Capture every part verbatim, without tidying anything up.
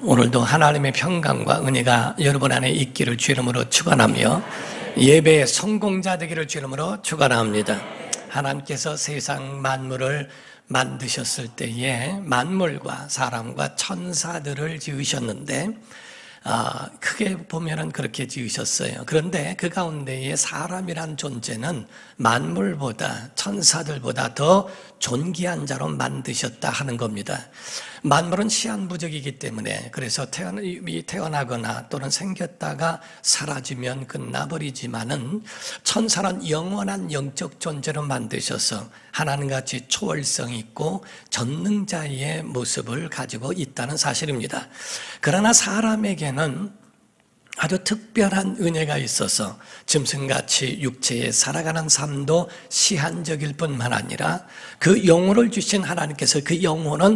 오늘도 하나님의 평강과 은혜가 여러분 안에 있기를 주 이름으로 축원하며 예배의 성공자 되기를 주 이름으로 축원합니다. 하나님께서 세상 만물을 만드셨을 때에 만물과 사람과 천사들을 지으셨는데 아, 크게 보면은 그렇게 지으셨어요. 그런데 그 가운데에 사람이란 존재는 만물보다 천사들보다 더 존귀한 자로 만드셨다 하는 겁니다. 만물은 시한부적이기 때문에 그래서 태어나거나 또는 생겼다가 사라지면 끝나버리지만은 천사는 영원한 영적 존재로 만드셔서 하나님같이 초월성 있고 전능자의 모습을 가지고 있다는 사실입니다. 그러나 사람에게는 아주 특별한 은혜가 있어서 짐승같이 육체에 살아가는 삶도 시한적일 뿐만 아니라 그 영혼을 주신 하나님께서 그 영혼은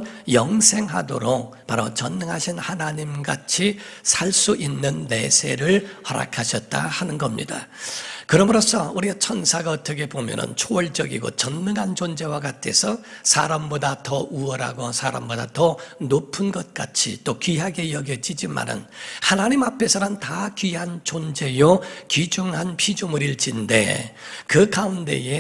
영생하도록 바로 전능하신 하나님같이 살 수 있는 내세를 허락하셨다 하는 겁니다. 그러므로써 우리가 천사가 어떻게 보면은 초월적이고 전능한 존재와 같아서 사람보다 더 우월하고 사람보다 더 높은 것 같이 또 귀하게 여겨지지만은 하나님 앞에서는 다 귀한 존재요 귀중한 피조물일진데 그 가운데에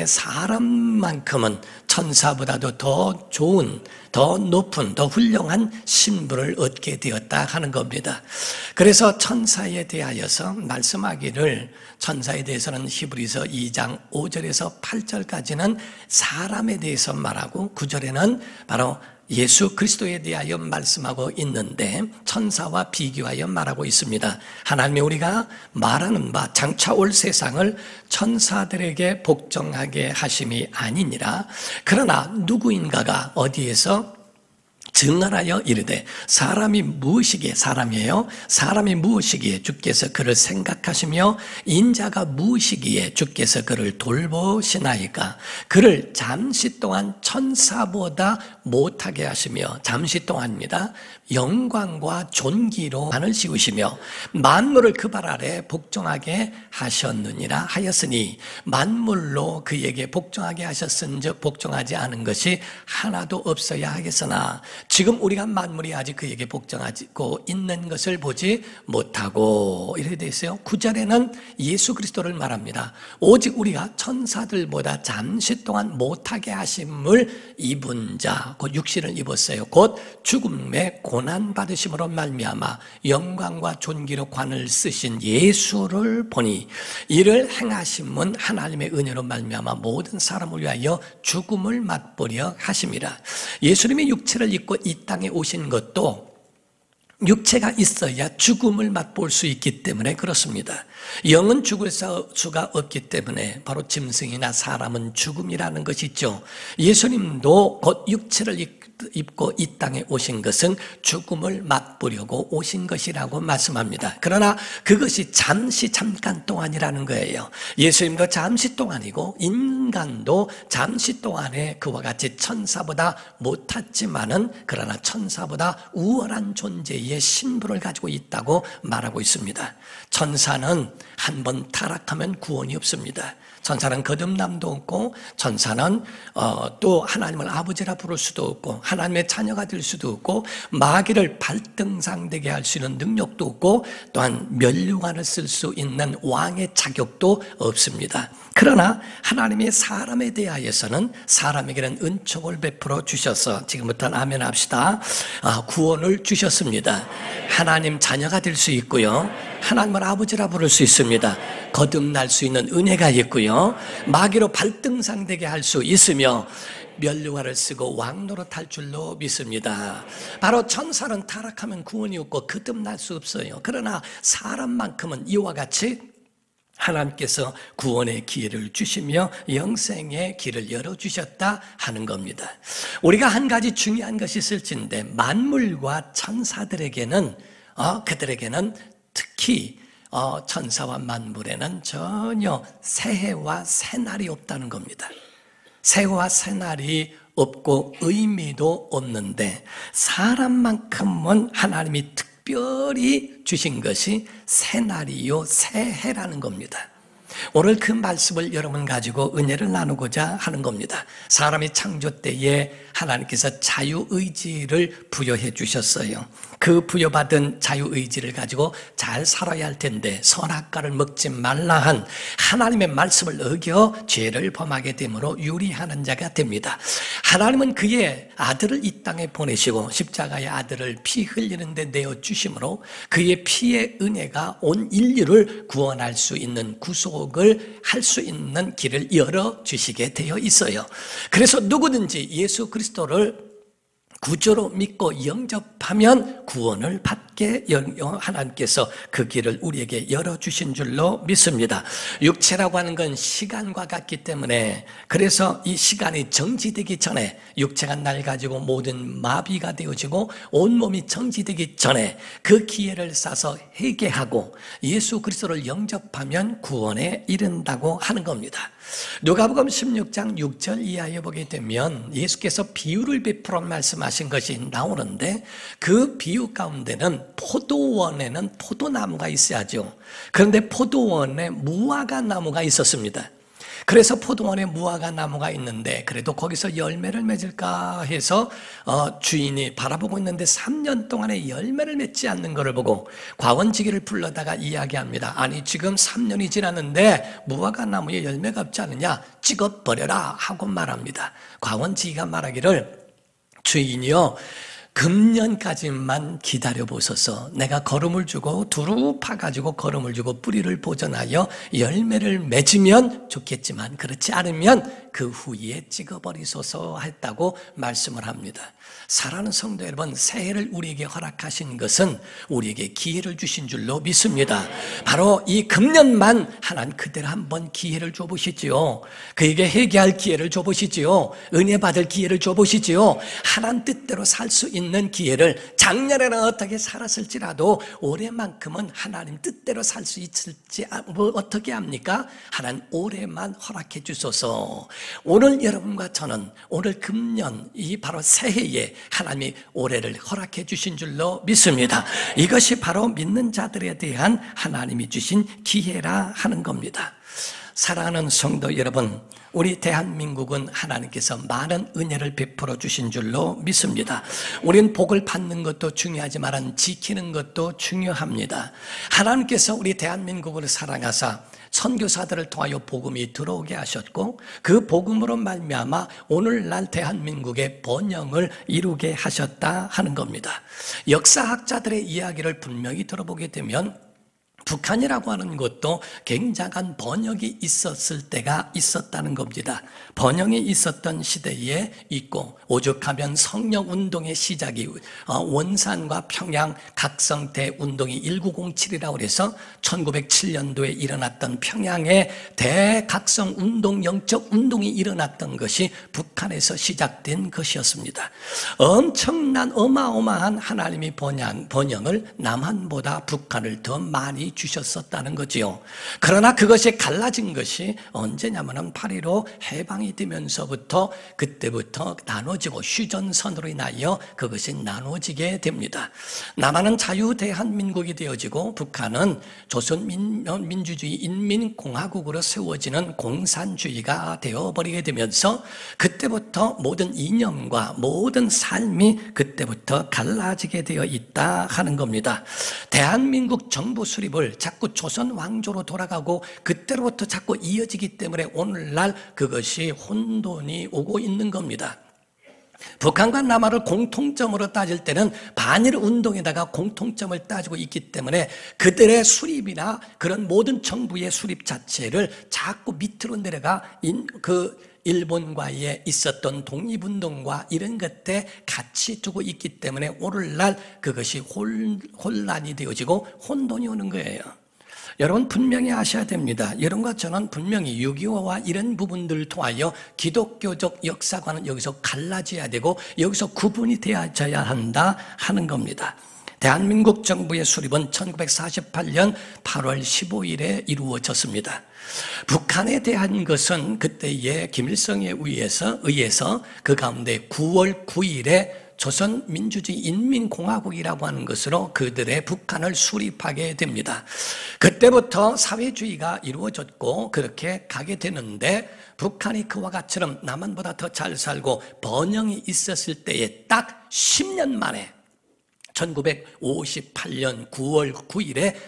사람만큼은 천사보다도 더 좋은, 더 높은, 더 훌륭한 신분을 얻게 되었다 하는 겁니다. 그래서 천사에 대하여서 말씀하기를 천사에 대해서는 히브리서 이 장 오 절에서 팔 절까지는 사람에 대해서 말하고 구 절에는 바로 예수 그리스도에 대하여 말씀하고 있는데 천사와 비교하여 말하고 있습니다. 하나님이 우리가 말하는 바 장차 올 세상을 천사들에게 복종하게 하심이 아니니라. 그러나 누구인가가 어디에서 증언하여 이르되 사람이 무엇이기에 사람이에요? 사람이 무엇이기에 주께서 그를 생각하시며 인자가 무엇이기에 주께서 그를 돌보시나이까? 그를 잠시 동안 천사보다 못하게 하시며 잠시 동안입니다. 영광과 존귀로 하늘 씌우시며 만물을 그 발 아래 복종하게 하셨느니라 하였으니 만물로 그에게 복종하게 하셨은즉 복종하지 않은 것이 하나도 없어야 하겠으나 지금 우리가 만물이 아직 그에게 복종하고 있는 것을 보지 못하고 이렇게 되어 있어요. 구 절에는 예수 그리스도를 말합니다. 오직 우리가 천사들보다 잠시 동안 못하게 하심을 입은 자, 곧 육신을 입었어요. 곧 죽음의 고난 받으심으로 말미암아 영광과 존귀로 관을 쓰신 예수를 보니 이를 행하심은 하나님의 은혜로 말미암아 모든 사람을 위하여 죽음을 맛보려 하심이라. 예수님이 육체를 입고 이 땅에 오신 것도 육체가 있어야 죽음을 맛볼 수 있기 때문에 그렇습니다. 영은 죽을 수가 없기 때문에 바로 짐승이나 사람은 죽음이라는 것이 있죠. 예수님도 곧 육체를 입고 이 땅에 오신 것은 죽음을 맛보려고 오신 것이라고 말씀합니다. 그러나 그것이 잠시 잠깐 동안이라는 거예요. 예수님도 잠시 동안이고 인간도 잠시 동안에 그와 같이 천사보다 못했지만은 그러나 천사보다 우월한 존재의 신분을 가지고 있다고 말하고 있습니다. 천사는 한 번 타락하면 구원이 없습니다. 천사는 거듭남도 없고 천사는 어, 또 하나님을 아버지라 부를 수도 없고 하나님의 자녀가 될 수도 없고 마귀를 발등상되게 할 수 있는 능력도 없고 또한 면류관을 쓸 수 있는 왕의 자격도 없습니다. 그러나 하나님의 사람에 대하여서는 사람에게는 은총을 베풀어 주셔서 지금부터는 아멘 합시다. 아, 구원을 주셨습니다. 하나님 자녀가 될 수 있고요. 하나님을 아버지라 부를 수 있습니다. 거듭날 수 있는 은혜가 있고요. 마귀로 발등상되게 할 수 있으며 면류관을 쓰고 왕노릇 할 줄로 믿습니다. 바로 천사는 타락하면 구원이 없고 거듭날 수 없어요. 그러나 사람만큼은 이와 같이 하나님께서 구원의 기회를 주시며 영생의 길을 열어주셨다 하는 겁니다. 우리가 한 가지 중요한 것이 있을진데 만물과 천사들에게는 어, 그들에게는 특히 어, 천사와 만물에는 전혀 새해와 새날이 없다는 겁니다. 새해와 새날이 없고 의미도 없는데 사람만큼은 하나님이 특별히 주신 것이 새날이요 새해라는 겁니다. 오늘 그 말씀을 여러분 가지고 은혜를 나누고자 하는 겁니다. 사람이 창조 때에 하나님께서 자유의지를 부여해 주셨어요. 그 부여받은 자유의지를 가지고 잘 살아야 할 텐데 선악과를 먹지 말라 한 하나님의 말씀을 어겨 죄를 범하게 되므로 유리하는 자가 됩니다. 하나님은 그의 아들을 이 땅에 보내시고 십자가의 아들을 피 흘리는 데 내어주심으로 그의 피의 은혜가 온 인류를 구원할 수 있는 구속을 할 수 있는 길을 열어주시게 되어 있어요. 그래서 누구든지 예수 그리스도를 구주로 믿고 영접하면 구원을 받게 하나님께서 그 길을 우리에게 열어주신 줄로 믿습니다. 육체라고 하는 건 시간과 같기 때문에 그래서 이 시간이 정지되기 전에 육체가 낡아지고 모든 마비가 되어지고 온몸이 정지되기 전에 그 기회를 싸서 회개하고 예수 그리스도를 영접하면 구원에 이른다고 하는 겁니다. 누가복음 십육 장 육 절 이하에 보게 되면 예수께서 비유를 베풀어 말씀하신 것이 나오는데 그 비유 가운데는 포도원에는 포도나무가 있어야죠. 그런데 포도원에 무화과 나무가 있었습니다. 그래서 포도원에 무화과 나무가 있는데 그래도 거기서 열매를 맺을까 해서 어, 주인이 바라보고 있는데 삼 년 동안에 열매를 맺지 않는 것을 보고 과원지기를 불러다가 이야기합니다. 아니 지금 삼 년이 지났는데 무화과 나무에 열매가 없지 않느냐, 찍어버려라 하고 말합니다. 과원지기가 말하기를 주인이요 금년까지만 기다려보소서. 내가 거름을 주고 두루 파가지고 거름을 주고 뿌리를 보존하여 열매를 맺으면 좋겠지만 그렇지 않으면 그 후에 찍어버리소서 했다고 말씀을 합니다. 사랑하는 성도 여러분, 새해를 우리에게 허락하신 것은 우리에게 기회를 주신 줄로 믿습니다. 바로 이 금년만 하나님 그대로 한번 기회를 줘보시지요. 그에게 회개할 기회를 줘보시지요. 은혜 받을 기회를 줘보시지요. 하나님 뜻대로 살 수 있는 기회를, 작년에는 어떻게 살았을지라도 올해만큼은 하나님 뜻대로 살 수 있을지 뭐 어떻게 합니까? 하나님 올해만 허락해 주소서. 오늘 여러분과 저는 오늘 금년 이 바로 새해에 하나님이 올해를 허락해 주신 줄로 믿습니다. 이것이 바로 믿는 자들에 대한 하나님이 주신 기회라 하는 겁니다. 사랑하는 성도 여러분, 우리 대한민국은 하나님께서 많은 은혜를 베풀어 주신 줄로 믿습니다. 우리는 복을 받는 것도 중요하지만 지키는 것도 중요합니다. 하나님께서 우리 대한민국을 사랑하사 선교사들을 통하여 복음이 들어오게 하셨고 그 복음으로 말미암아 오늘날 대한민국의 번영을 이루게 하셨다 하는 겁니다. 역사학자들의 이야기를 분명히 들어보게 되면 북한이라고 하는 것도 굉장한 번영이 있었을 때가 있었다는 겁니다. 번영이 있었던 시대에 있고 오죽하면 성령운동의 시작이 원산과 평양 각성대 운동이 천구백칠이라고 해서 천구백칠 년도에 일어났던 평양의 대각성운동, 영적운동이 일어났던 것이 북한에서 시작된 것이었습니다. 엄청난 어마어마한 하나님의 번영, 번영을 남한보다 북한을 더 많이 주셨었다는 거지요. 그러나 그것이 갈라진 것이 언제냐면은 팔일오 해방이 되면서부터 그때부터 나눠지고 휴전선으로 인하여 그것이 나눠지게 됩니다. 남한은 자유대한민국이 되어지고 북한은 조선민주주의 인민공화국으로 세워지는 공산주의가 되어버리게 되면서 그때부터 모든 이념과 모든 삶이 그때부터 갈라지게 되어 있다 하는 겁니다. 대한민국 정부 수립을 자꾸 조선 왕조로 돌아가고 그때로부터 자꾸 이어지기 때문에 오늘날 그것이 혼돈이 오고 있는 겁니다. 북한과 남한을 공통점으로 따질 때는 반일 운동에다가 공통점을 따지고 있기 때문에 그들의 수립이나 그런 모든 정부의 수립 자체를 자꾸 밑으로 내려가 그 일본과의 있었던 독립운동과 이런 것에 같이 두고 있기 때문에 오늘날 그것이 혼란이 되어지고 혼돈이 오는 거예요. 여러분 분명히 아셔야 됩니다. 여러분과 저는 분명히 육이오와 이런 부분들을 통하여 기독교적 역사관은 여기서 갈라져야 되고 여기서 구분이 되어져야 한다 하는 겁니다. 대한민국 정부의 수립은 천구백사십팔 년 팔월 십오일에 이루어졌습니다. 북한에 대한 것은 그때의 김일성에 의해서, 의해서 그 가운데 구월 구일에 조선민주주의 인민공화국이라고 하는 것으로 그들의 북한을 수립하게 됩니다. 그때부터 사회주의가 이루어졌고 그렇게 가게 되는데, 북한이 그와 같이처럼 남한보다 더 잘 살고 번영이 있었을 때에 딱 십 년 만에 천구백오십팔 년 구월 구일에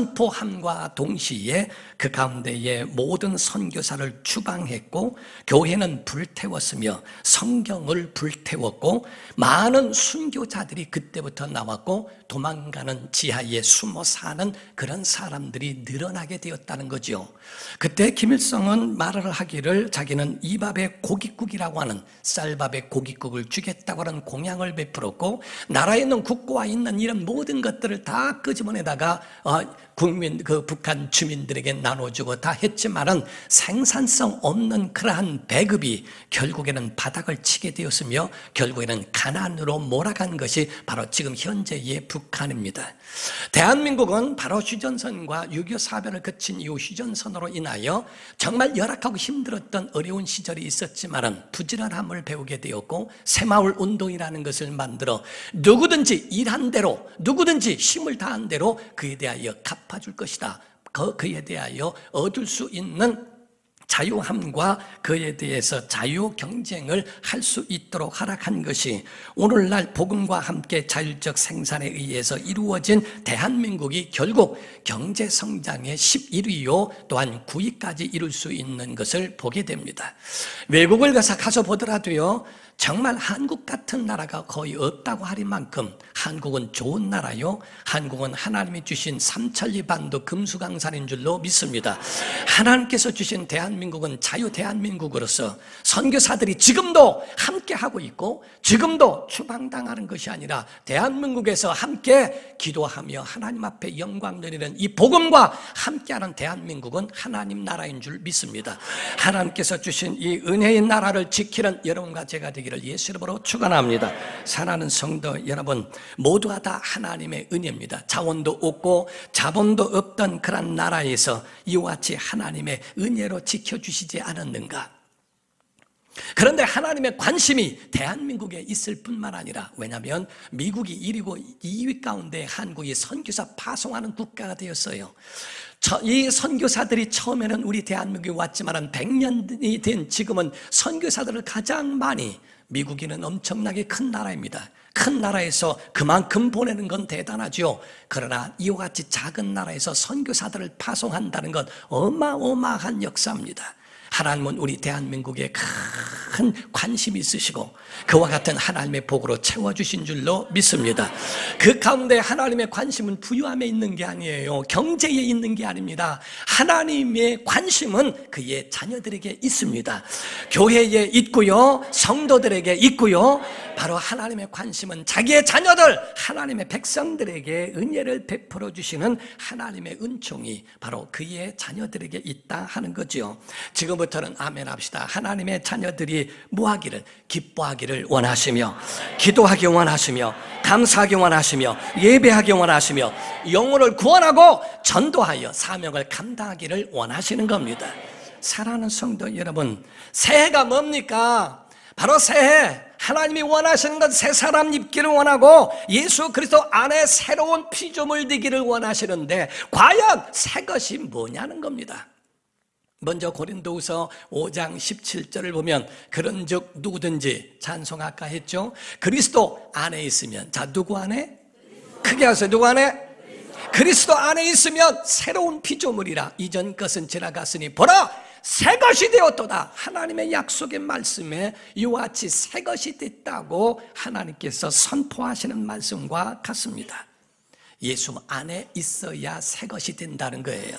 선포함과 동시에 그 가운데에 모든 선교사를 추방했고 교회는 불태웠으며 성경을 불태웠고 많은 순교자들이 그때부터 나왔고 도망가는 지하에 숨어 사는 그런 사람들이 늘어나게 되었다는 거죠. 그때 김일성은 말을 하기를 자기는 이 밥에 고깃국이라고 하는 쌀밥에 고깃국을 주겠다고 하는 공약을 베풀었고, 나라에 있는 국고와 있는 이런 모든 것들을 다 끄집어내다가 어, 국민 그 북한 주민들에게 나눠주고 다 했지만은 생산성 없는 그러한 배급이 결국에는 바닥을 치게 되었으며 결국에는 가난으로 몰아간 것이 바로 지금 현재의 북한입니다. 대한민국은 바로 휴전선과 육이오 사변을 거친 이후 휴전선으로 인하여 정말 열악하고 힘들었던 어려운 시절이 있었지만은 부지런함을 배우게 되었고 새마을 운동이라는 것을 만들어 누구든지 일한 대로 누구든지 힘을 다한 대로 그에 대하여 갚아줄 것이다. 그, 그에 대하여 얻을 수 있는 자유함과 그에 대해서 자유 경쟁을 할 수 있도록 허락한 것이 오늘날 복음과 함께 자율적 생산에 의해서 이루어진 대한민국이 결국 경제 성장의 십일 위요 또한 구 위까지 이룰 수 있는 것을 보게 됩니다. 외국을 가서 가서 보더라도요, 정말 한국 같은 나라가 거의 없다고 할 만큼 한국은 좋은 나라요, 한국은 하나님이 주신 삼천리반도 금수강산인 줄로 믿습니다. 하나님께서 주신 대한민국은 자유 대한민국으로서 선교사들이 지금도 함께하고 있고 지금도 추방당하는 것이 아니라 대한민국에서 함께 기도하며 하나님 앞에 영광 드리는 이 복음과 함께하는 대한민국은 하나님 나라인 줄 믿습니다. 하나님께서 주신 이 은혜의 나라를 지키는 여러분과 제가 되기를 예수 이름으로 축원합니다. 사랑하는 성도 여러분, 모두가 다 하나님의 은혜입니다. 자원도 없고 자본도 없던 그런 나라에서 이와 같이 하나님의 은혜로 지켜주시지 않았는가? 그런데 하나님의 관심이 대한민국에 있을 뿐만 아니라, 왜냐하면 미국이 일 위고 이 위 가운데 한국이 선교사 파송하는 국가가 되었어요. 이 선교사들이 처음에는 우리 대한민국에 왔지만 백 년이 된 지금은 선교사들을 가장 많이, 미국이는 엄청나게 큰 나라입니다. 큰 나라에서 그만큼 보내는 건 대단하죠. 그러나 이와 같이 작은 나라에서 선교사들을 파송한다는 건 어마어마한 역사입니다. 하나님은 우리 대한민국에 큰 관심이 있으시고 그와 같은 하나님의 복으로 채워주신 줄로 믿습니다. 그 가운데 하나님의 관심은 부유함에 있는 게 아니에요. 경제에 있는 게 아닙니다. 하나님의 관심은 그의 자녀들에게 있습니다. 교회에 있고요, 성도들에게 있고요. 바로 하나님의 관심은 자기의 자녀들, 하나님의 백성들에게 은혜를 베풀어 주시는 하나님의 은총이 바로 그의 자녀들에게 있다 하는 거죠. 지금부터는 아멘 합시다. 하나님의 자녀들이 뭐하기를? 기뻐하기를 원하시며, 기도하기 원하시며, 감사하기 원하시며, 예배하기 원하시며, 영혼을 구원하고 전도하여 사명을 감당하기를 원하시는 겁니다. 사랑하는 성도 여러분, 새해가 뭡니까? 바로 새해, 하나님이 원하시는 것, 새 사람 입기를 원하고 예수 그리스도 안에 새로운 피조물 되기를 원하시는데 과연 새 것이 뭐냐는 겁니다. 먼저 고린도후서 오 장 십칠 절을 보면 그런즉 누구든지, 찬송 아까 했죠? 그리스도 안에 있으면, 자 누구 안에? 크게 하세요. 누구 안에? 그리스도 안에 있으면 새로운 피조물이라. 이전 것은 지나갔으니 보라 새 것이 되었도다. 하나님의 약속의 말씀에 이와 같이 새 것이 됐다고 하나님께서 선포하시는 말씀과 같습니다. 예수 안에 있어야 새 것이 된다는 거예요.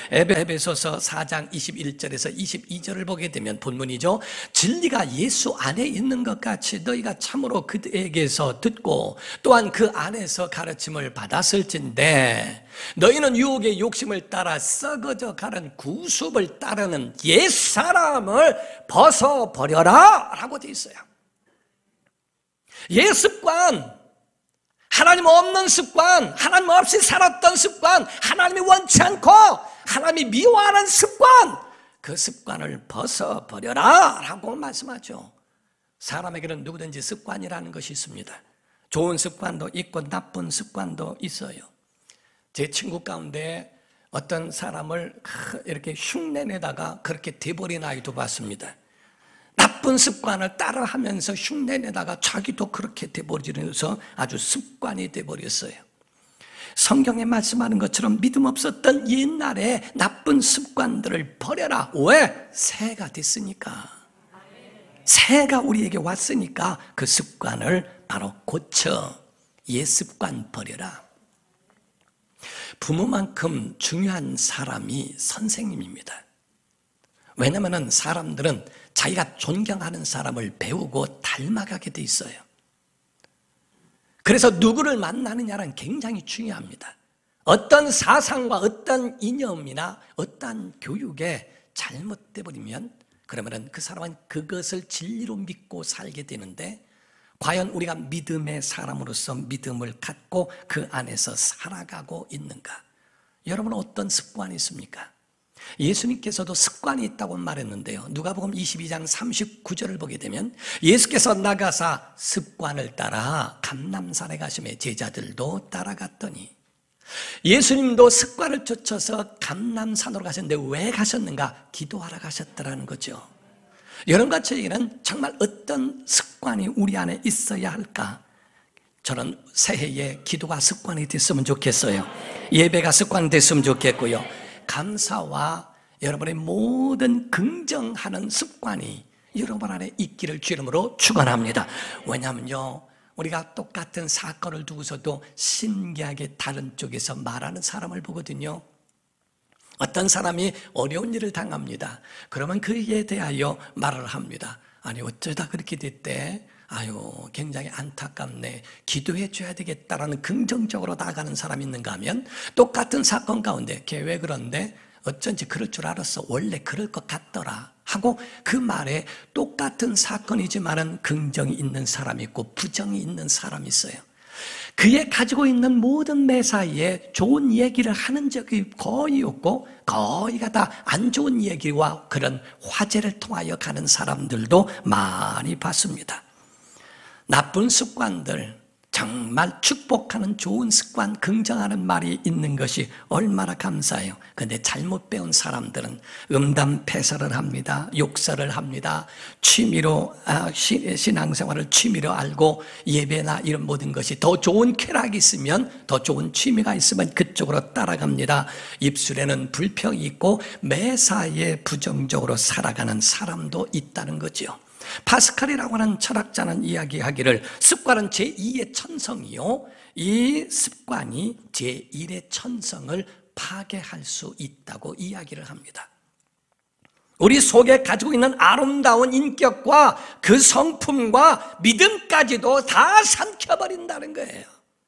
에베소서 사 장 이십일 절에서 이십이 절을 보게 되면 본문이죠. 진리가 예수 안에 있는 것 같이 너희가 참으로 그에게서 듣고 또한 그 안에서 가르침을 받았을진데 너희는 유혹의 욕심을 따라 썩어져 가는 구습을 따르는 옛사람을 벗어버려라 라고 되어 있어요. 옛 습관, 하나님 없는 습관, 하나님 없이 살았던 습관, 하나님이 원치 않고 하나님이 미워하는 습관, 그 습관을 벗어버려라 라고 말씀하죠. 사람에게는 누구든지 습관이라는 것이 있습니다. 좋은 습관도 있고 나쁜 습관도 있어요. 제 친구 가운데 어떤 사람을 이렇게 흉내내다가 그렇게 돼버린 아이도 봤습니다. 나쁜 습관을 따라하면서 흉내내다가 자기도 그렇게 돼버리면서 아주 습관이 돼버렸어요. 성경에 말씀하는 것처럼 믿음 없었던 옛날에 나쁜 습관들을 버려라. 왜? 새해가 됐으니까. 새해가 우리에게 왔으니까 그 습관을 바로 고쳐. 옛 습관 버려라. 부모만큼 중요한 사람이 선생님입니다. 왜냐하면 사람들은 자기가 존경하는 사람을 배우고 닮아가게 돼 있어요. 그래서 누구를 만나느냐는 굉장히 중요합니다. 어떤 사상과 어떤 이념이나 어떤 교육에 잘못돼 버리면 그러면 그 사람은 그것을 진리로 믿고 살게 되는데, 과연 우리가 믿음의 사람으로서 믿음을 갖고 그 안에서 살아가고 있는가? 여러분, 어떤 습관이 있습니까? 예수님께서도 습관이 있다고 말했는데요. 누가복음 이십이 장 삼십구 절을 보게 되면 예수께서 나가사 습관을 따라 감람산에 가시매 제자들도 따라갔더니, 예수님도 습관을 쫓아서 감람산으로 가셨는데 왜 가셨는가? 기도하러 가셨더라는 거죠. 여러분과 저에게는 정말 어떤 습관이 우리 안에 있어야 할까? 저는 새해에 기도가 습관이 됐으면 좋겠어요. 예배가 습관이 됐으면 좋겠고요. 감사와 여러분의 모든 긍정하는 습관이 여러분 안에 있기를 주 이름으로 축원합니다. 왜냐하면요, 우리가 똑같은 사건을 두고서도 신기하게 다른 쪽에서 말하는 사람을 보거든요. 어떤 사람이 어려운 일을 당합니다. 그러면 그에 대하여 말을 합니다. 아니, 어쩌다 그렇게 됐대? 아유, 굉장히 안타깝네. 기도해 줘야 되겠다라는 긍정적으로 나아가는 사람이 있는가 하면, 똑같은 사건 가운데 걔 왜 그런데? 어쩐지 그럴 줄 알았어. 원래 그럴 것 같더라 하고 그 말에 똑같은 사건이지만은 긍정이 있는 사람이 있고 부정이 있는 사람이 있어요. 그의 가지고 있는 모든 매사에 좋은 얘기를 하는 적이 거의 없고, 거의가 다 안 좋은 얘기와 그런 화제를 통하여 가는 사람들도 많이 봤습니다. 나쁜 습관들, 정말 축복하는 좋은 습관, 긍정하는 말이 있는 것이 얼마나 감사해요. 그런데 잘못 배운 사람들은 음담패설을 합니다. 욕설을 합니다. 취미로 아, 시, 신앙생활을 취미로 알고 예배나 이런 모든 것이 더 좋은 쾌락이 있으면, 더 좋은 취미가 있으면 그쪽으로 따라갑니다. 입술에는 불평이 있고 매사에 부정적으로 살아가는 사람도 있다는 거죠. 파스칼이라고 하는 철학자는 이야기하기를 습관은 제이의 천성이요, 이 습관이 제일의 천성을 파괴할 수 있다고 이야기를 합니다. 우리 속에 가지고 있는 아름다운 인격과 그 성품과 믿음까지도 다 삼켜버린다는 거예요.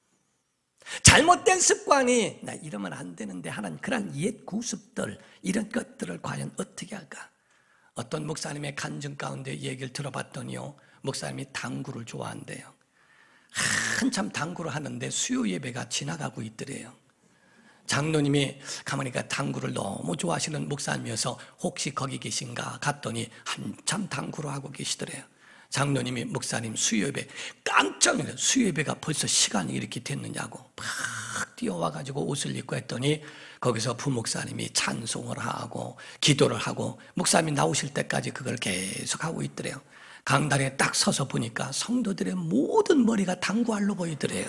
잘못된 습관이 나 이러면 안 되는데 하는 그런 옛 구습들, 이런 것들을 과연 어떻게 할까? 어떤 목사님의 간증 가운데 얘기를 들어봤더니요, 목사님이 당구를 좋아한대요. 한참 당구를 하는데 수요 예배가 지나가고 있더래요. 장로님이 가만히 가 당구를 너무 좋아하시는 목사님이어서 혹시 거기 계신가 갔더니 한참 당구를 하고 계시더래요. 장로님이 목사님 수요 예배, 깜짝 놀라서 수요 예배가 벌써 시간이 이렇게 됐느냐고 막 뛰어와가지고 옷을 입고 했더니 거기서 부목사님이 찬송을 하고 기도를 하고 목사님이 나오실 때까지 그걸 계속 하고 있더래요. 강단에 딱 서서 보니까 성도들의 모든 머리가 당구알로 보이더래요.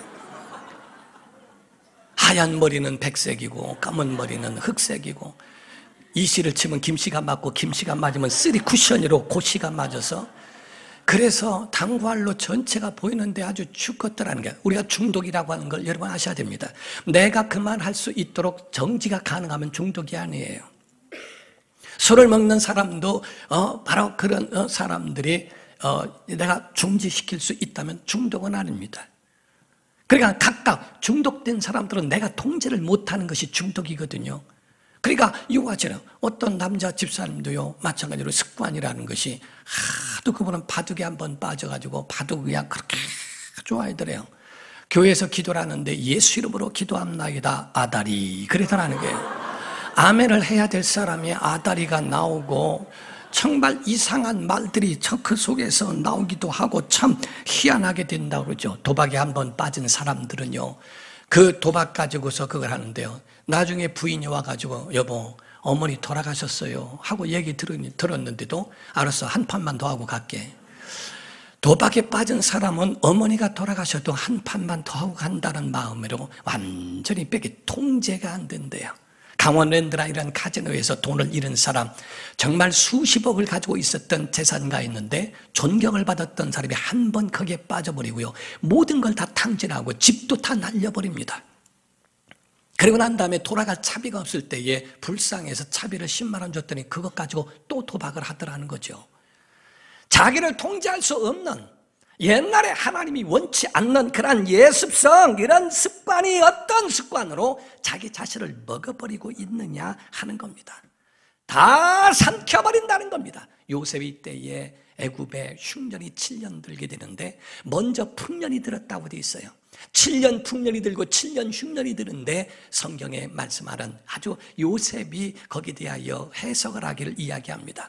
하얀 머리는 백색이고 까만 머리는 흑색이고, 이씨를 치면 김씨가 맞고 김씨가 맞으면 쓰리 쿠션으로 고씨가 맞아서, 그래서 당구알로 전체가 보이는데 아주 죽었더라는 게, 우리가 중독이라고 하는 걸 여러분 아셔야 됩니다. 내가 그만할 수 있도록 정지가 가능하면 중독이 아니에요. 술을 먹는 사람도 어, 바로 그런 어, 사람들이 어, 내가 중지시킬 수 있다면 중독은 아닙니다. 그러니까 각각 중독된 사람들은 내가 통제를 못하는 것이 중독이거든요. 그러니까 이거처럼 어떤 남자 집사님도요, 마찬가지로 습관이라는 것이, 하도 그분은 바둑에 한번 빠져가지고 바둑 그냥 그렇게 좋아하더래요. 교회에서 기도를 하는데 예수 이름으로 기도합나이다 아다리 그러더라는 거예요. 아멘을 해야 될 사람이 아다리가 나오고, 정말 이상한 말들이 그 속에서 나오기도 하고 참 희한하게 된다고 그러죠. 도박에 한번 빠진 사람들은요, 그 도박 가지고서 그걸 하는데요, 나중에 부인이 와가지고 여보 어머니 돌아가셨어요 하고 얘기 들었는데도 알았어, 한 판만 더 하고 갈게. 도박에 빠진 사람은 어머니가 돌아가셔도 한 판만 더 하고 간다는 마음으로 완전히 뺏기 통제가 안 된대요. 강원랜드나 이런 카지노에서 돈을 잃은 사람, 정말 수십억을 가지고 있었던 재산가 있는데 존경을 받았던 사람이 한 번 거기에 빠져버리고요, 모든 걸 다 탕진하고 집도 다 날려버립니다. 그리고 난 다음에 돌아갈 차비가 없을 때에 불쌍해서 차비를 십만 원 줬더니 그것 가지고 또 도박을 하더라는 거죠. 자기를 통제할 수 없는, 옛날에 하나님이 원치 않는 그런 예습성, 이런 습관이 어떤 습관으로 자기 자신을 먹어버리고 있느냐 하는 겁니다. 다 삼켜버린다는 겁니다. 요셉이 때에 애굽에 흉년이 칠 년 들게 되는데 먼저 풍년이 들었다고 되어 있어요. 칠 년 풍년이 들고 칠 년 흉년이 드는데 성경에 말씀하는 아주 요셉이 거기에 대하여 해석을 하기를 이야기합니다.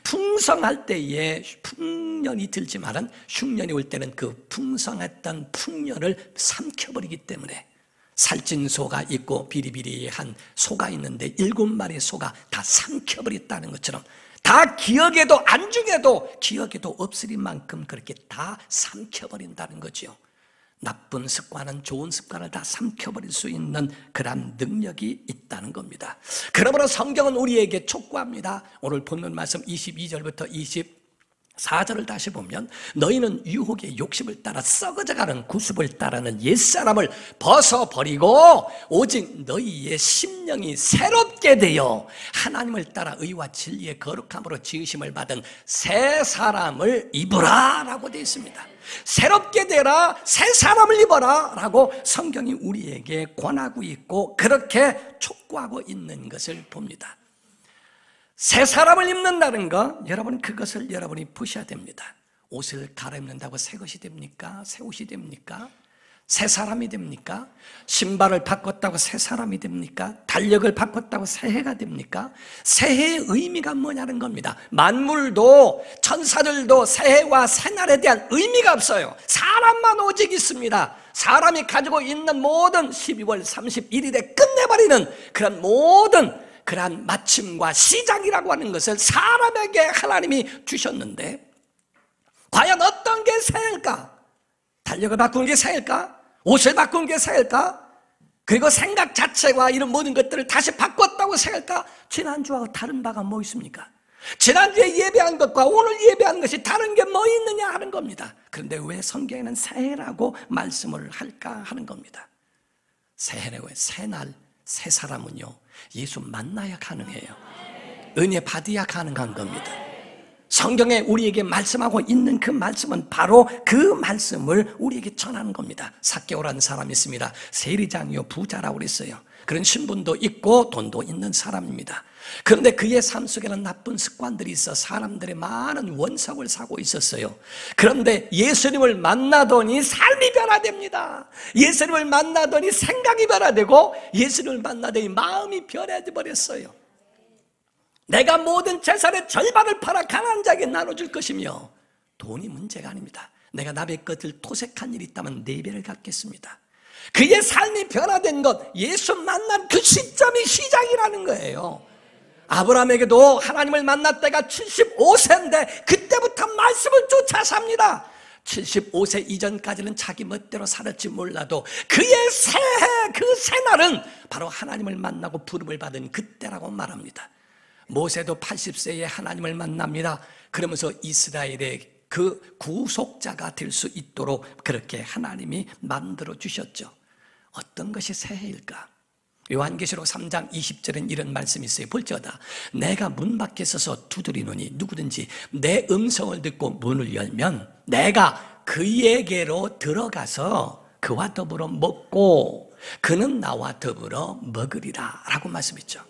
풍성할 때에 풍년이 들지만은 흉년이 올 때는 그 풍성했던 풍년을 삼켜버리기 때문에, 살찐 소가 있고 비리비리한 소가 있는데 일곱 마리의 소가 다 삼켜버렸다는 것처럼, 다 기억에도 안중에도 기억에도 없을 만큼 그렇게 다 삼켜버린다는 거죠. 나쁜 습관은 좋은 습관을 다 삼켜버릴 수 있는 그런 능력이 있다는 겁니다. 그러므로 성경은 우리에게 촉구합니다. 오늘 본문 말씀 이십이 절부터 이십사 절을 다시 보면, 너희는 유혹의 욕심을 따라 썩어져가는 구습을 따르는 옛사람을 벗어버리고 오직 너희의 심령이 새롭게 되어 하나님을 따라 의와 진리의 거룩함으로 지으심을 받은 새 사람을 입으라 라고 되어 있습니다. 새롭게 되라, 새 사람을 입어라 라고 성경이 우리에게 권하고 있고 그렇게 촉구하고 있는 것을 봅니다. 새 사람을 입는다는 것, 여러분 그것을 여러분이 보셔야 됩니다. 옷을 갈아입는다고 새 것이 됩니까? 새 옷이 됩니까? 새 사람이 됩니까? 신발을 바꿨다고 새 사람이 됩니까? 달력을 바꿨다고 새해가 됩니까? 새해의 의미가 뭐냐는 겁니다. 만물도 천사들도 새해와 새날에 대한 의미가 없어요. 사람만 오직 있습니다. 사람이 가지고 있는 모든 십이월 삼십일 일에 끝내버리는 그런 모든 그러한 마침과 시작이라고 하는 것을 사람에게 하나님이 주셨는데, 과연 어떤 게 새일까? 달력을 바꾼 게 새일까? 옷을 바꾼 게 새일까? 그리고 생각 자체와 이런 모든 것들을 다시 바꿨다고 새일까? 지난주와 다른 바가 뭐 있습니까? 지난주에 예배한 것과 오늘 예배한 것이 다른 게 뭐 있느냐 하는 겁니다. 그런데 왜 성경에는 새해라고 말씀을 할까 하는 겁니다. 새해라고 해. 새날, 새 사람은요, 예수 만나야 가능해요. 은혜 받아야 가능한 겁니다. 성경에 우리에게 말씀하고 있는 그 말씀은 바로 그 말씀을 우리에게 전하는 겁니다. 삭개오라는 사람이 있습니다. 세리장이요 부자라고 그랬어요. 그런 신분도 있고 돈도 있는 사람입니다. 그런데 그의 삶 속에는 나쁜 습관들이 있어 사람들의 많은 원석을 사고 있었어요. 그런데 예수님을 만나더니 삶이 변화됩니다. 예수님을 만나더니 생각이 변화되고 예수님을 만나더니 마음이 변해져 버렸어요. 내가 모든 재산의 절반을 팔아 가난한 자에게 나눠줄 것이며, 돈이 문제가 아닙니다. 내가 남의 것을 토색한 일이 있다면 네 배를 갚겠습니다. 그의 삶이 변화된 것, 예수 만난 그 시점이 시작이라는 거예요. 아브라함에게도 하나님을 만날 때가 칠십오 세인데 그때부터 말씀을 쫓아 삽니다. 칠십오 세 이전까지는 자기 멋대로 살았지 몰라도 그의 새해, 그 새날은 바로 하나님을 만나고 부름을 받은 그때라고 말합니다. 모세도 팔십 세에 하나님을 만납니다. 그러면서 이스라엘의 그 구속자가 될 수 있도록 그렇게 하나님이 만들어 주셨죠. 어떤 것이 새해일까? 요한계시록 삼 장 이십 절엔 이런 말씀이 있어요. 볼지어다 내가 문 밖에 서서 두드리노니 누구든지 내 음성을 듣고 문을 열면 내가 그에게로 들어가서 그와 더불어 먹고 그는 나와 더불어 먹으리라 라고 말씀했죠.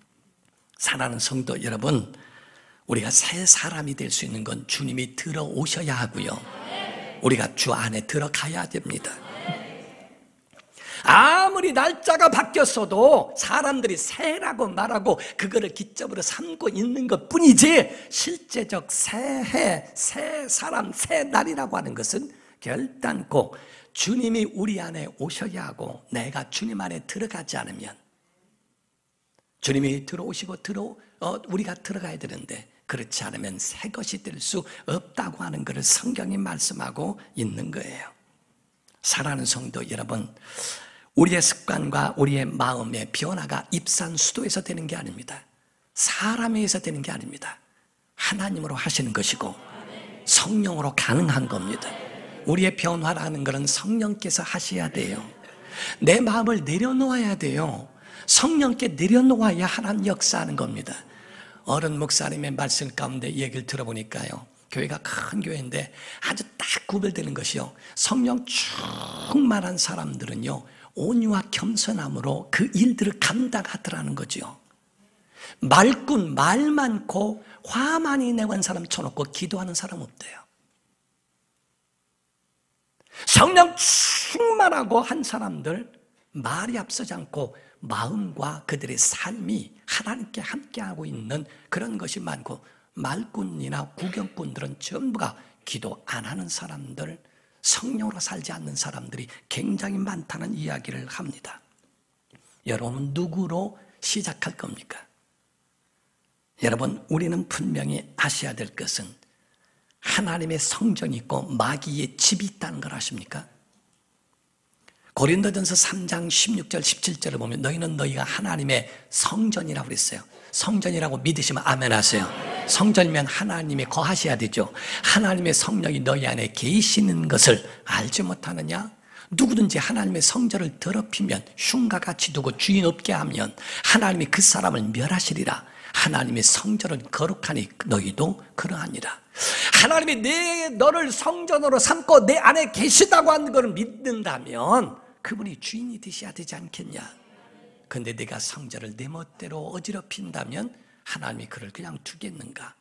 사랑하는 성도 여러분, 우리가 새 사람이 될 수 있는 건 주님이 들어오셔야 하고요, 우리가 주 안에 들어가야 됩니다. 아무리 날짜가 바뀌었어도 사람들이 새해라고 말하고 그거를 기점으로 삼고 있는 것 뿐이지 실제적 새해, 새 사람, 새 날이라고 하는 것은 결단코 주님이 우리 안에 오셔야 하고 내가 주님 안에 들어가지 않으면, 주님이 들어오시고 들어 어, 우리가 들어가야 되는데 그렇지 않으면 새 것이 될 수 없다고 하는 것을 성경이 말씀하고 있는 거예요. 사랑하는 성도 여러분, 우리의 습관과 우리의 마음의 변화가 입산수도에서 되는 게 아닙니다. 사람에 의해서 되는 게 아닙니다. 하나님으로 하시는 것이고 성령으로 가능한 겁니다. 우리의 변화라는 것은 성령께서 하셔야 돼요. 내 마음을 내려놓아야 돼요. 성령께 내려놓아야 하나님 역사하는 겁니다. 어른 목사님의 말씀 가운데 얘기를 들어보니까요, 교회가 큰 교회인데 아주 딱 구별되는 것이요, 성령 충만한 사람들은요 온유와 겸손함으로 그 일들을 감당하더라는 거죠. 말꾼, 말 많고 화 많이 내고 한 사람 쳐놓고 기도하는 사람 없대요. 성령 충만하고 한 사람들 말이 앞서지 않고 마음과 그들의 삶이 하나님께 함께하고 있는 그런 것이 많고, 말꾼이나 구경꾼들은 전부가 기도 안 하는 사람들, 성령으로 살지 않는 사람들이 굉장히 많다는 이야기를 합니다. 여러분, 누구로 시작할 겁니까? 여러분, 우리는 분명히 아셔야 될 것은 하나님의 성전이 있고 마귀의 집이 있다는 걸 아십니까? 고린도전서 삼 장 십육 절 십칠 절을 보면 너희는 너희가 하나님의 성전이라고 그랬어요. 성전이라고 믿으시면 아멘 하세요. 성전이면 하나님이 거하셔야 되죠. 하나님의 성령이 너희 안에 계시는 것을 알지 못하느냐? 누구든지 하나님의 성전을 더럽히면 흉과 같이 두고 주인 없게 하면 하나님이 그 사람을 멸하시리라. 하나님의 성전은 거룩하니 너희도 그러하니라. 하나님이 내 너를 성전으로 삼고 내 안에 계시다고 하는 것을 믿는다면 그분이 주인이 되셔야 되지 않겠냐? 근데 내가 성전을 내 멋대로 어지럽힌다면 하나님이 그를 그냥 두겠는가?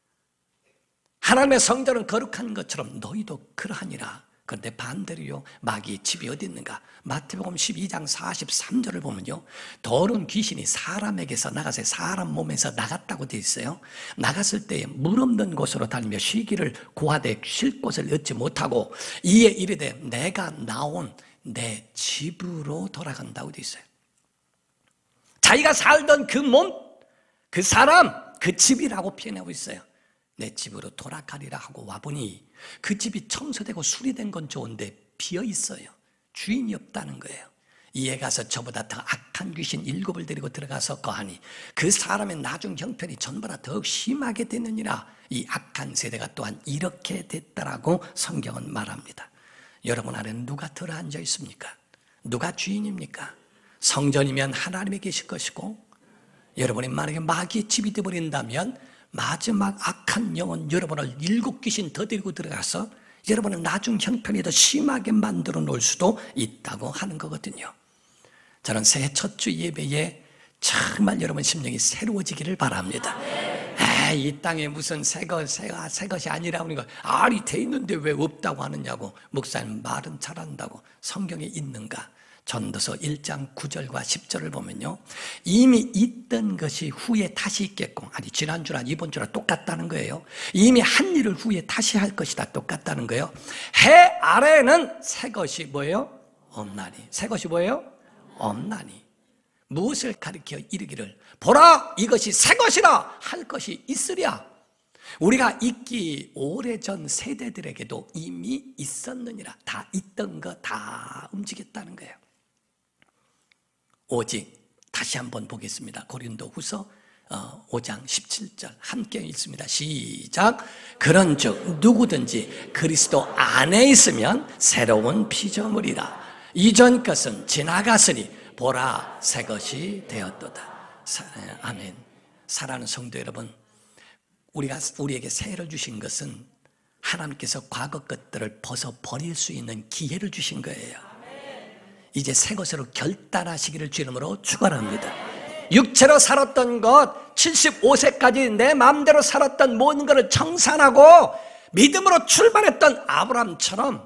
하나님의 성전은 거룩한 것처럼 너희도 그러하니라. 그런데 반대로요, 마귀의 집이 어디 있는가? 마태복음 십이 장 사십삼 절을 보면요, 더러운 귀신이 사람에게서 나가서 사람 몸에서 나갔다고 되어 있어요. 나갔을 때 물 없는 곳으로 다니며 쉬기를 구하되 쉴 곳을 얻지 못하고 이에 이르되 내가 나온 내 집으로 돌아간다고 되어 있어요. 자기가 살던 그 몸, 그 사람, 그 집이라고 표현하고 있어요. 내 집으로 돌아가리라 하고 와보니 그 집이 청소되고 수리된 건 좋은데 비어 있어요. 주인이 없다는 거예요. 이에 가서 저보다 더 악한 귀신 일곱을 데리고 들어가서 거하니 그 사람의 나중 형편이 전보다 더욱 심하게 되느니라. 이 악한 세대가 또한 이렇게 됐다라고 성경은 말합니다. 여러분 안에는 누가 들어앉아 있습니까? 누가 주인입니까? 성전이면 하나님이 계실 것이고, 여러분이 만약에 마귀의 집이 되어버린다면 마지막 악한 영혼 여러분을 일곱 귀신 더 데리고 들어가서 여러분의 나중 형편이 더 심하게 만들어 놓을 수도 있다고 하는 거거든요. 저는 새해 첫 주 예배에 정말 여러분 심령이 새로워지기를 바랍니다. 에이, 이 땅에 무슨 새것, 새가, 새것이 아니라고 하는 거, 알이 돼 있는데 왜 없다고 하느냐고. 목사님 말은 잘한다고. 성경에 있는가? 전도서 일 장 구 절과 십 절을 보면요, 이미 있던 것이 후에 다시 있겠고, 아니 지난주나 이번주나 똑같다는 거예요. 이미 한 일을 후에 다시 할 것이다, 똑같다는 거예요. 해 아래에는 새 것이 뭐예요? 없나니. 새 것이 뭐예요? 없나니. 무엇을 가리켜 이르기를 보라 이것이 새 것이라 할 것이 있으랴. 우리가 있기 오래전 세대들에게도 이미 있었느니라. 다 있던 거 다 움직였다는 거예요. 오직 다시 한번 보겠습니다. 고린도후서 오 장 십칠 절 함께 읽습니다. 시작. 그런즉 누구든지 그리스도 안에 있으면 새로운 피조물이라. 이전 것은 지나갔으니 보라 새 것이 되었도다. 아멘. 사랑하는 성도 여러분, 우리가 우리에게 새해를 주신 것은 하나님께서 과거 것들을 벗어 버릴 수 있는 기회를 주신 거예요. 이제 새 것으로 결단하시기를 주 이름으로 축원합니다. 육체로 살았던 것, 칠십오 세까지 내 마음대로 살았던 모든 것을 청산하고 믿음으로 출발했던 아브라함처럼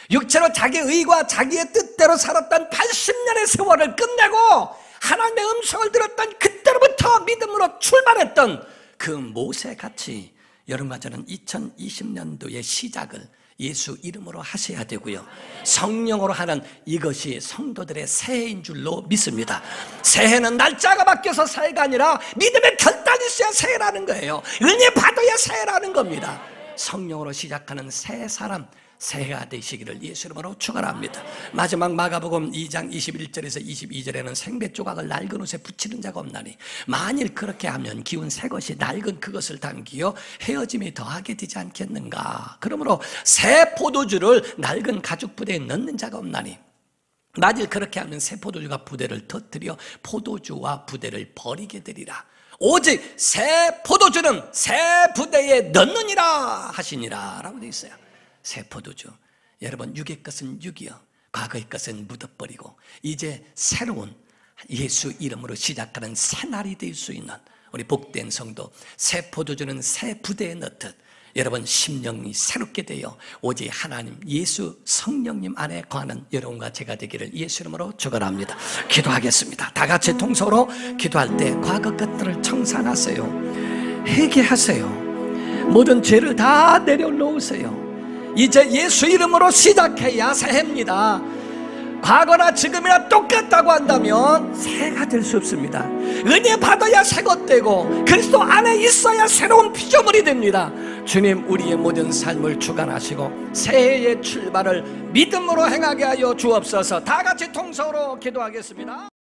육체로 자기 의와 자기의 뜻대로 살았던 팔십 년의 세월을 끝내고 하나님의 음성을 들었던 그때로부터 믿음으로 출발했던 그 모세같이 여러분과 저는 이천이십 년도의 시작을 예수 이름으로 하셔야 되고요, 성령으로 하는 이것이 성도들의 새해인 줄로 믿습니다. 새해는 날짜가 바뀌어서 새해가 아니라 믿음의 결단이 있어야 새해라는 거예요. 은혜 받아야 새해라는 겁니다. 성령으로 시작하는 새 사람, 새해가 되시기를 예수 이름으로 축원합니다. 마지막 마가복음 이 장 이십일 절에서 이십이 절에는 생배 조각을 낡은 옷에 붙이는 자가 없나니 만일 그렇게 하면 기운 새 것이 낡은 그것을 당기어 헤어짐이 더하게 되지 않겠는가. 그러므로 새 포도주를 낡은 가죽 부대에 넣는 자가 없나니 만일 그렇게 하면 새 포도주가 부대를 터뜨려 포도주와 부대를 버리게 되리라. 오직 새 포도주는 새 부대에 넣느니라 하시니라 라고 되어 있어요. 새 포도주, 여러분 육의 것은 육이요 과거의 것은 묻어버리고 이제 새로운 예수 이름으로 시작하는 새날이 될 수 있는 우리 복된 성도, 새 포도주는 새 부대에 넣듯 여러분 심령이 새롭게 되어 오직 하나님 예수 성령님 안에 거하는 여러분과 제가 되기를 예수 이름으로 축원합니다. 기도하겠습니다. 다 같이 통성으로 기도할 때 과거 것들을 청산하세요. 회개하세요. 모든 죄를 다 내려놓으세요. 이제 예수 이름으로 시작해야 새해입니다. 과거나 지금이나 똑같다고 한다면 새해가 될 수 없습니다. 은혜 받아야 새것 되고 그리스도 안에 있어야 새로운 피조물이 됩니다. 주님, 우리의 모든 삶을 주관하시고 새해의 출발을 믿음으로 행하게 하여 주옵소서. 다 같이 통성으로 기도하겠습니다.